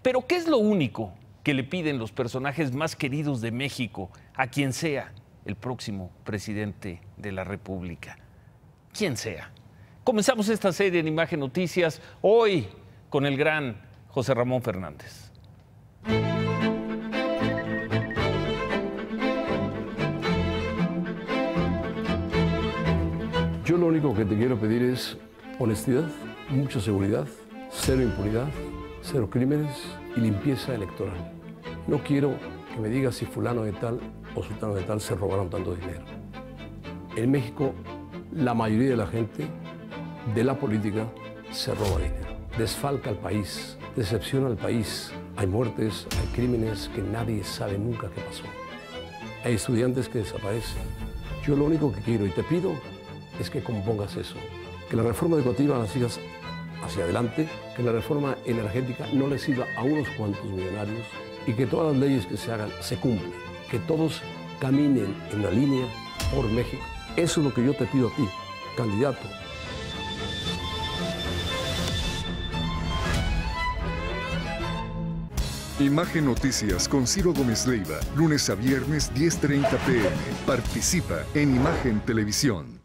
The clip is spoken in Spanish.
Pero ¿qué es lo único que le piden los personajes más queridos de México a quien sea el próximo presidente de la República? Quien sea. Comenzamos esta serie en Imagen Noticias hoy con el gran José Ramón Fernández. Yo lo único que te quiero pedir es honestidad, mucha seguridad, cero impunidad, cero crímenes y limpieza electoral. No quiero que me digas si fulano de tal o sultano de tal se robaron tanto dinero. En México, la mayoría de la gente de la política se roba dinero, desfalca al país, decepciona al país. Hay muertes, hay crímenes que nadie sabe nunca qué pasó. Hay estudiantes que desaparecen. Yo lo único que quiero y te pido es que compongas eso, que la reforma educativa la sigas hacia adelante, que la reforma energética no le sirva a unos cuantos millonarios y que todas las leyes que se hagan se cumplan, que todos caminen en la línea por México. Eso es lo que yo te pido a ti, candidato. Imagen Noticias con Ciro Gómez Leiva, lunes a viernes 10:30 p.m. Participa en Imagen Televisión.